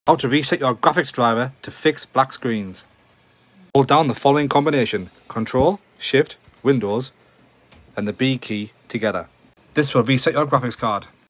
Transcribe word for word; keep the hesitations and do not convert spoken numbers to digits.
How to reset your graphics driver to fix black screens. Hold down the following combination: Ctrl, Shift, Windows and the B key together. This will reset your graphics card.